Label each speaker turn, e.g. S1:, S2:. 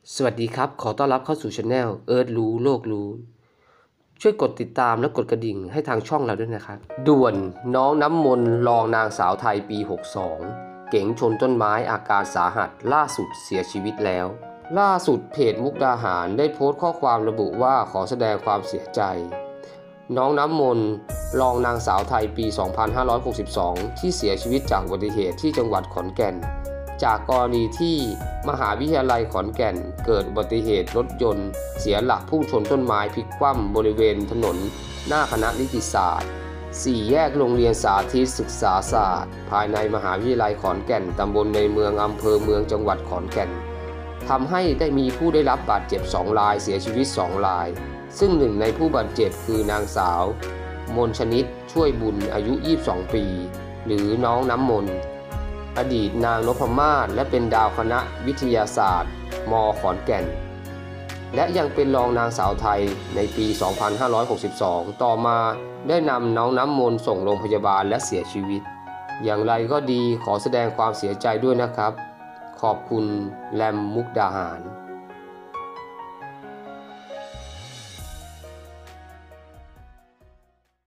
S1: สวัสดีครับขอต้อนรับเข้าสู่ Channel เอิร์ธรู้โลกรู้ช่วยกดติดตามและกดกระดิ่งให้ทางช่องเราด้วยนะครับด่วนน้องน้ำมนต์รองนางสาวไทยปี62เก๋งชนต้นไม้อาการสาหัสล่าสุดเสียชีวิตแล้วล่าสุดเพจมุกดาหารได้โพสต์ข้อความระบุว่าขอแสดงความเสียใจน้องน้ำมนต์รองนางสาวไทยปี2562ที่เสียชีวิตจากอุบัติเหตุที่จังหวัดขอนแก่นจากกรณีที่มหาวิทยาลัยขอนแก่นเกิดอุบัติเหตุรถยนต์เสียหลักพุ่งชนต้นไม้พลิกคว่ำบริเวณถนนหน้าคณะนิติศาสตร์4 แยกโรงเรียนสาธิตศึกษาศาสตร์ภายในมหาวิทยาลัยขอนแก่นตำบลในเมืองอำเภอเมืองจังหวัดขอนแก่นทำให้ได้มีผู้ได้รับบาดเจ็บ2 รายเสียชีวิต2 รายซึ่งหนึ่งในผู้บาดเจ็บคือนางสาวมนชนิดช่วยบุญอายุ22 ปีหรือน้องน้ำมนต์อดีตนางนพมาศและเป็นดาวคณะวิทยาศาสตร์ม.ขอนแก่นและยังเป็นรองนางสาวไทยในปี 2562 ต่อมาได้นำน้องน้ำมนต์ส่งโรงพยาบาลและเสียชีวิตอย่างไรก็ดีขอแสดงความเสียใจด้วยนะครับขอบคุณแรมมุกดาหาร